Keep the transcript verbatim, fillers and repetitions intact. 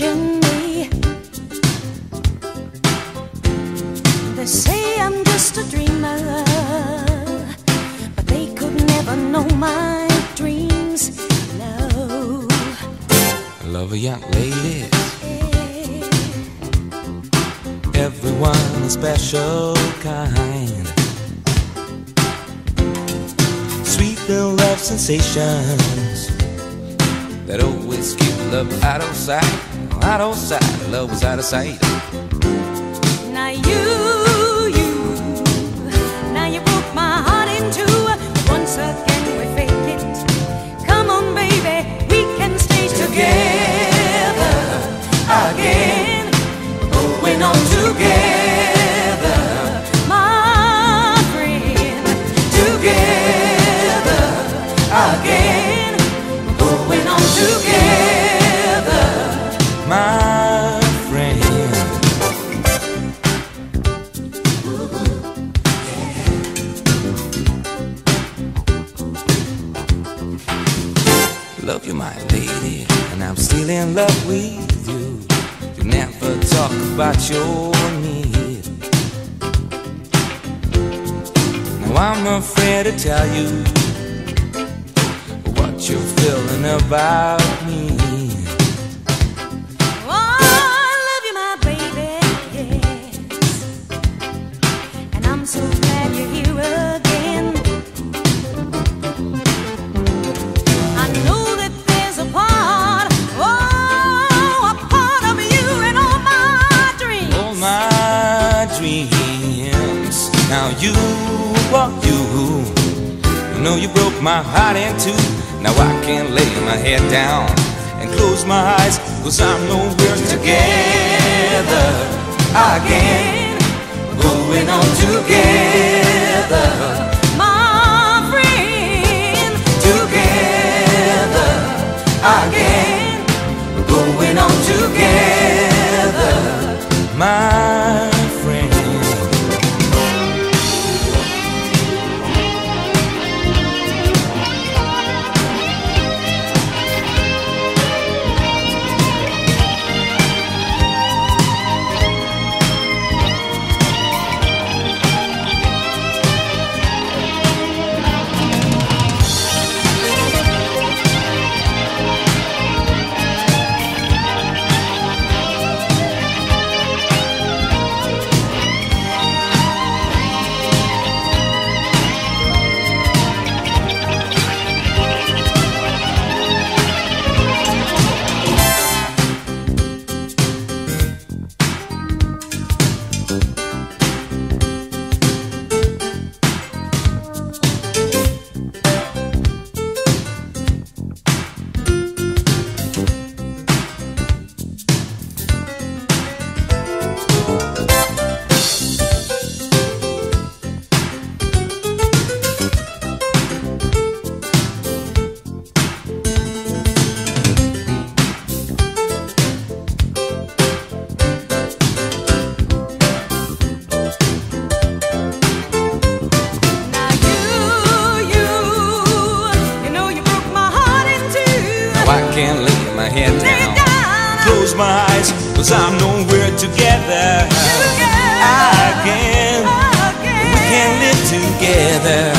imagine me. They say I'm just a dreamer, but they could never know my dreams. Love, love a young lady. Everyone a special kind. Sweet little love sensations that always keep love out of sight. Out of sight, love was out of sight. Now you, you, now you broke my heart in two. Once again we fake it. Come on baby, we can stay together again. Going on together, my friend. Together again. Going on together, my friend. Love you, my lady, and I'm still in love with you. You never talk about your need. Now I'm afraid to tell you what you're feeling about me. oh, I love you, my baby, yes. And I'm so glad you're here again. I know that there's a part, oh, a part of you in all my dreams. All my dreams. Now you, what you, you know you broke my heart in two. Now I can't lay my head down and close my eyes, 'cause I'm nowhere together again. Going on together, My friend, together again. Going on together, my friend. I can't lay my head down, close my eyes, 'cause I'm nowhere together again. We can live together.